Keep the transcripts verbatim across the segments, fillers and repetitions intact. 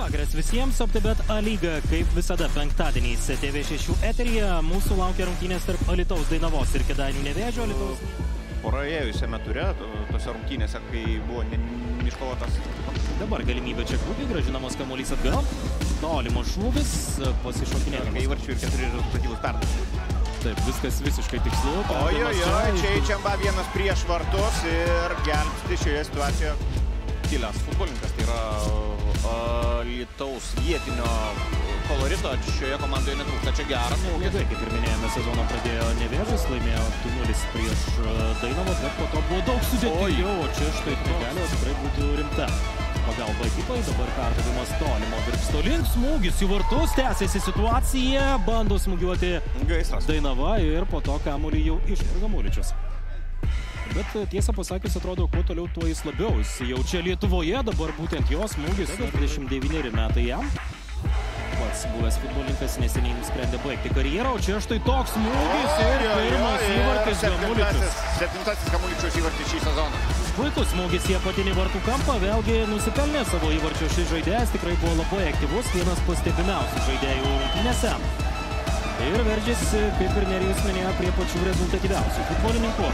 vakaras visiems, OptiBet A lyga, kaip visada penktadieniais T V šeši eteryje. Mūsų laukia rungtynės tarp Alytaus Dainavos ir Kėdainių Nevėžio. Alytaus... Praėjusiame ture, tose rungtynėse, kai buvo iškovotas. Dabar galimybė čia klubui, gražinamas kamuolys atgal. Tolimos šūvis, pasišokinėjimas. Įvarčių ir keturi rezultatyvūs perdavimas. Taip, viskas visiškai tikslu. Ojojoj, čia įčiamba vienas prieš vartus ir gelbsti šioje situacijoje kilęs futbolininkas. Tai yra Alytaus vietinio kolorito, šioje komandoje netrūksta. Čia geras smūgis. Kaip ir minėjome, sezoną pradėjo Nevėžis, laimėjo du nulis prieš Dainavą, bet po to buvo daug sudėtingiau, o čia štai gali tikrai būtų rimta pagalba ekipai. Dabar perdavimas tolimo virpsto link, smūgis į vartus, tęsiasi situacija, bando smūgiuoti Gaisras. Dainava ir po to kamuolį jau išvirga Muličius. Bet tiesą pasakius, atrodo, kuo toliau, tuo jis labiau įsijaučia Lietuvoje, dabar būtent jo smūgis, dvidešimt devyneri metai jam. Pats buvęs futbolininkas neseniai nusprendė baigti karjerą, o čia štai toks smūgis ir pirmas įvartis Gamuličius. Septintasis Gamuličius įvartis šį sezoną. Puikus smūgis į apatinį vartų kampą, vėlgi nusipelnė savo įvarčio šis žaidėjas, tikrai buvo labai aktyvus, vienas pastebimiausių žaidėjų rungtynėse. Ir veržiasi, kaip ir Nerijus minėjo, prie pačių rezultatyviausių futbolininkų.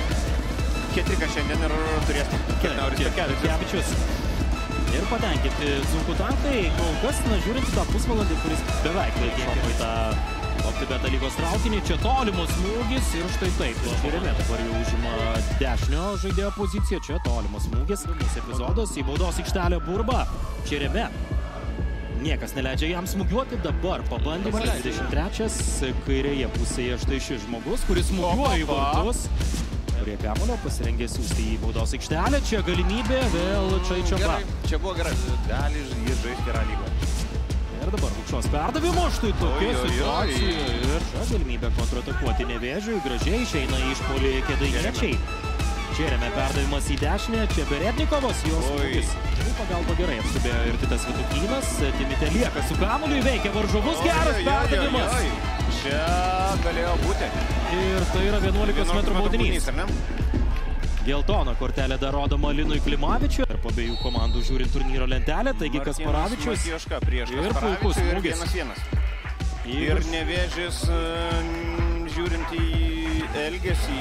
Ketriką šiandien ir turės Kevičius. Ir patenkinti Dzūkų tankai, kol kas, na, žiūrint tą pusvalandį, kuris beveik šoko į tą OptiBet A lygos traukinį, čia tolimas smūgis ir štai taip. Čeremė dabar jau užima dešinio žaidėjo poziciją, čia tolimas smūgis. Pirmas epizodas į baudos aikštelę Burba. Čeremė. Niekas neleidžia jam smūgiuoti, dabar pabandymas. dvidešimt trečias kairėje pusėje štai šis žmogus, kuris smūgiuoja į vartus. Prie kamuolio pasirengė siūsti į baudos aikštelę, čia galimybė vėl Čaičiamba. Čia buvo gerai, gali jis žaisti gerą lygą. Ir dabar Lukšos perdavimo, štai tokia situacija. Ir čia galimybė kontratakuoti Nevėžiui, gražiai išeina į išpuolį kėdainiečiai. Čeremė perdavimas į dešinę, čia Berednikovas, jos smūgis. Pagalba gerai apskubėjo ir Titas Vidukynas, Timite lieka su kamuoliu, veikia varžovus, geras perdavimas. Čia galėjo būti. Ir tai yra vienuolikos metrų baudinys. Geltona kortelė dar rodoma Linui Klimavičiui. Ir po abiejų komandų žiūrint turnyro lentelę, taigi Kasparavičius. Ir puikus smūgis. Ir Nevėžis, žiūrint į elgesį,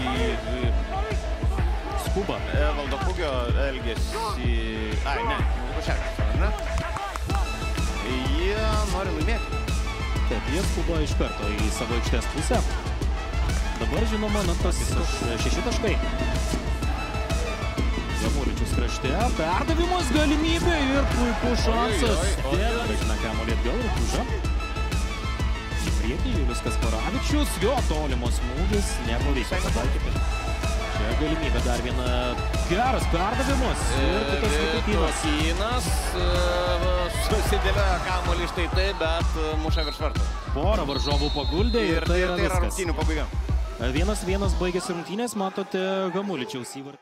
skuba. Evaldo Kugio elgesį. Ai, ne, Lukaševičius, ne? Jie nori laimėti. Taip, jie skuba iš karto į savo aikštės pusę. Dabar, žinoma, na, tas šeši taškai. Gamuličius krašte, perdavimas galimybė ir puikus šansas. Gražina kamuolį atgal ir Kuža. Į priekį Julius Kasparavičius, jo tolimos smūgis, nepavyko pataikyti. Čia galimybė dar viena geras perdavimas. Ir Titas Vidukynas. Susidėlė kamuolį štai taip, bet muša virš vartų. Porą varžovų paguldė ir tai yra viskas. Rungtynių pabaiga. Vienas vienas baigėsi rungtynės, matote Gamuličiaus įvartį.